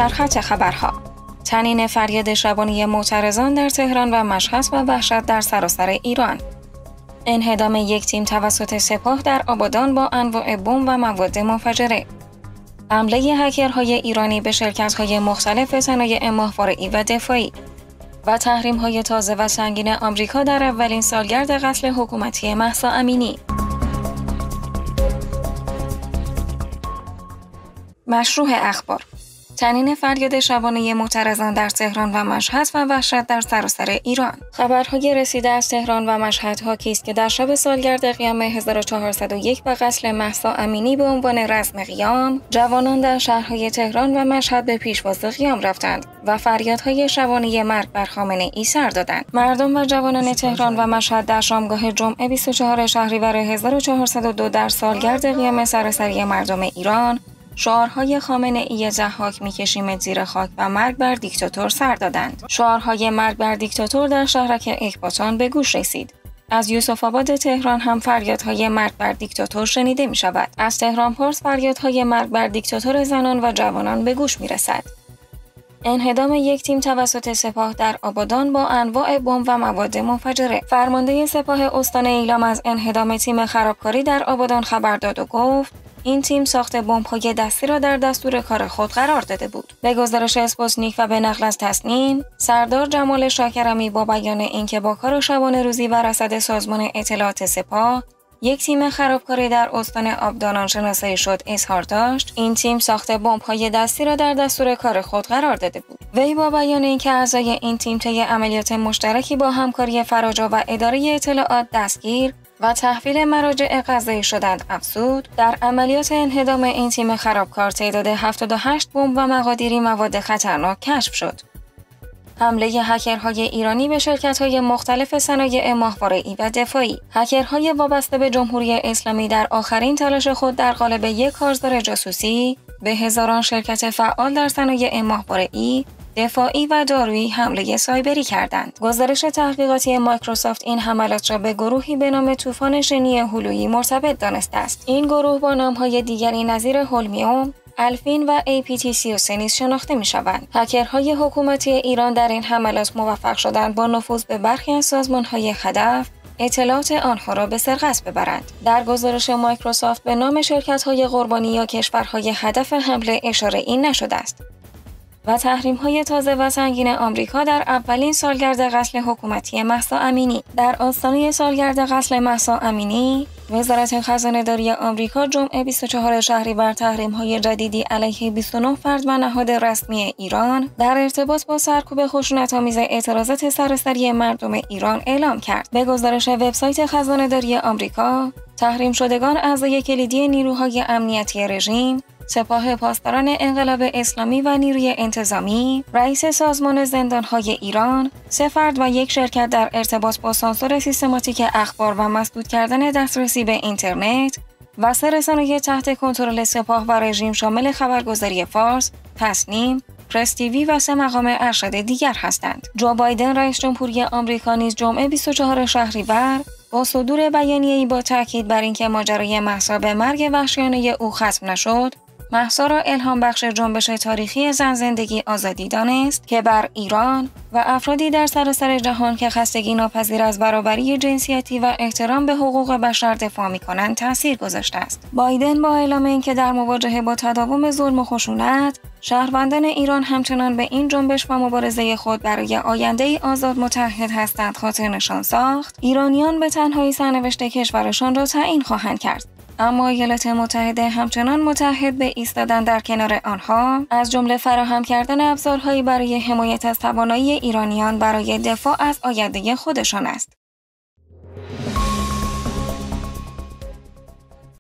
سرخط خبرها: طنین فریاد شبانه معترضان در تهران و مشهد و وحشت در سراسر ایران. انهدام یک تیم توسط سپاه در آبادان با انواع بمب و مواد منفجره. حمله هکرهای ایرانی به شرکت‌های مختلف صنایع ماهواره‌ای و دفاعی و تحریم‌های تازه و سنگین آمریکا در اولین سالگرد قتل حکومتی مهسا امینی. مشروع اخبار: طنین فریاد شبانه معترضان در تهران و مشهد و وحشت در سراسر ایران. خبرهای رسیده از تهران و مشهد حاکی است که در شب سالگرد قیام 1401 و قتل مهسا امینی به عنوان رسم قیام، جوانان در شهرهای تهران و مشهد به پیشواز قیام رفتند و فریادهای شبانه مرگ بر خامنه‌ای سر دادند. مردم و جوانان تهران و مشهد در شامگاه جمعه 24 شهریور 1402 در سالگرد قیام سراسری مردم ایران شعارهای خامنه‌ای ضحاک میکشیم زیر خاک و مرگ بر دیکتاتور سر دادند. شعارهای مرگ بر دیکتاتور در شهرک اکباتان به گوش رسید. از یوسف آباد تهران هم فریادهای مرگ بر دیکتاتور شنیده می شود. از تهران پارس فریادهای مرگ بر دیکتاتور زنان و جوانان به گوش می رسد. انهدام یک تیم توسط سپاه در آبادان با انواع بمب و مواد منفجره. فرمانده سپاه استان ایلام از انهدام تیم خرابکاری در آبادان خبر داد و گفت این تیم ساخت بمب‌های دستی را در دستور کار خود قرار داده بود. به گزارش اسپوتنیک و به نقل از تصنیم، سردار جمال شاکرمی با بیان اینکه با کار شبانه روزی و رصد سازمان اطلاعات سپاه یک تیم خرابکاری در استان آبادان شناسایی شد اظهار داشت این تیم ساخت بمب‌های دستی را در دستور کار خود قرار داده بود. وی با بیان اینکه اعضای این تیم طی عملیات مشترکی با همکاری فراجا و اداره اطلاعات دستگیر و تحویل مراجع قضایی شدند افزود در عملیات انهدام این تیم خرابکار تعداد 78 بمب و مقادیری مواد خطرناک کشف شد. حمله هکرهای ایرانی به شرکت‌های مختلف صنایع ماهواره‌ای و دفاعی. هکرهای وابسته به جمهوری اسلامی در آخرین تلاش خود در قالب یک کارزار جاسوسی به هزاران شرکت فعال در صنایع ماهواره‌ای، دفاعی و دارویی حمله سایبری کردند. گزارش تحقیقاتی مایکروسافت این حملات را به گروهی به نام طوفان شنی هلویی مرتبط دانسته است. این گروه با نام‌های دیگری نظیر هولمیوم، الفین و APT33 نیز شناخته می‌شوند. هکرهای حکومتی ایران در این حملات موفق شدند با نفوذ به برخی از سازمان‌های هدف اطلاعات آنها را به سرقت ببرند. در گزارش مایکروسافت به نام شرکت‌های قربانی یا کشورهای هدف حمله اشاره‌ای نشده است. و تحریم‌های تازه و سنگین آمریکا در اولین سالگرد قتل حکومتی مهسا امینی. در آستانه سالگرد قتل مهسا امینی، وزارت خزانه‌داری آمریکا جمعه 24 شهریور تحریم‌های جدیدی علیه 29 فرد و نهاد رسمی ایران در ارتباط با سرکوب خشونت‌آمیز اعتراضات سراسری مردم ایران اعلام کرد. به گزارش وبسایت خزانه‌داری آمریکا، تحریم شدگان اعضای کلیدی نیروهای امنیتی رژیم، سپاه پاسداران انقلاب اسلامی و نیروی انتظامی، رئیس سازمان زندانهای ایران، 3 فرد و 1 شرکت در ارتباط با سانسور سیستماتیک اخبار و مسدود کردن دسترسی به اینترنت و 3 رسانه تحت کنترل سپاه و رژیم شامل خبرگزاری فارس، تصنیم، پرس تیوی و 3 مقام ارشد دیگر هستند. جو بایدن رئیس جمهوری آمریکا نیز جمعه 24 شهریور با صدور بیانیه‌ای با تاکید بر اینکه ماجرای مهسا به مرگ وحشیانه او ختم نشد، مهسا را الهام بخش جنبش تاریخی زن زندگی آزادی دانست که بر ایران و افرادی در سراسر جهان که خستگی ناپذیر از برابری جنسیتی و احترام به حقوق بشر دفاع می‌کنند تاثیر گذاشته است. بایدن با اعلام اینکه در مواجهه با تداوم ظلم و خشونت، شهروندان ایران همچنان به این جنبش و مبارزه خود برای آینده‌ای آزاد متحد هستند خاطر نشان ساخت، ایرانیان به تنهایی سرنوشت کشورشان را تعیین خواهند کرد. اما ایالات متحده همچنان متحد به ایستادن در کنار آنها، از جمله فراهم کردن ابزارهایی برای حمایت از توانایی ایرانیان برای دفاع از آینده خودشان است.